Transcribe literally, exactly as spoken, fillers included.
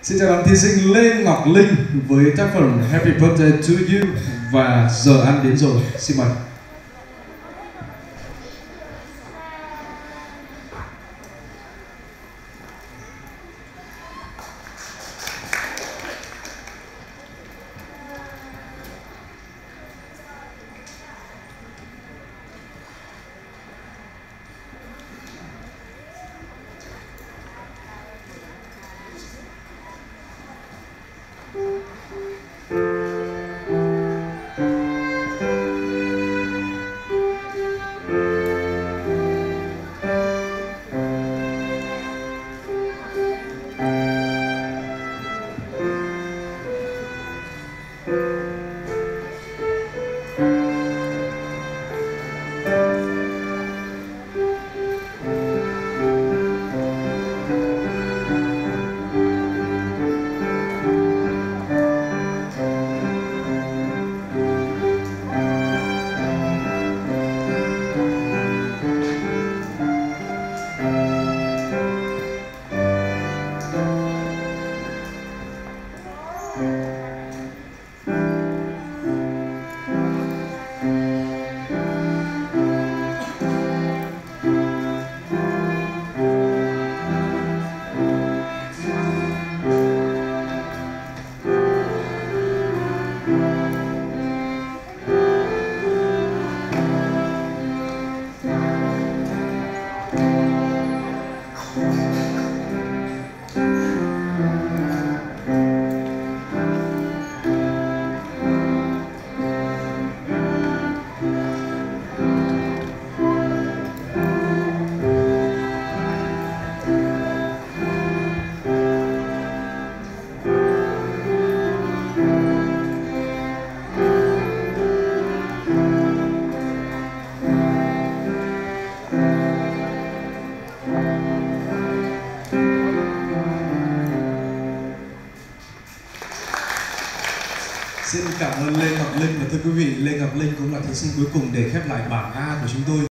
Xin chào đón thí sinh Lê Ngọc Linh với tác phẩm Happy Birthday to You và giờ ăn đến rồi. Xin mời. Xin cảm ơn Lê Ngọc Linh và thưa quý vị, Lê Ngọc Linh cũng là thí sinh cuối cùng để khép lại bảng A của chúng tôi.